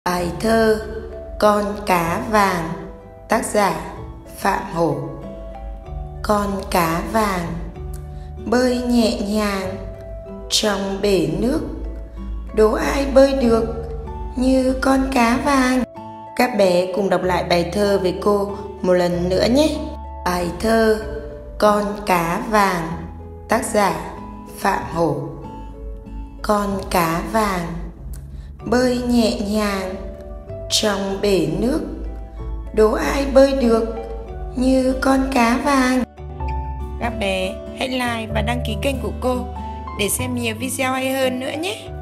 Bài thơ Con cá vàng, tác giả Phạm Hổ. Con cá vàng bơi nhẹ nhàng trong bể nước, đố ai bơi được như con cá vàng. Các bé cùng đọc lại bài thơ với cô một lần nữa nhé. Bài thơ Con cá vàng, tác giả Phạm Hổ. Con cá vàng bơi nhẹ nhàng trong bể nước, đố ai bơi được như con cá vàng. Các bé hãy like và đăng ký kênh của cô để xem nhiều video hay hơn nữa nhé.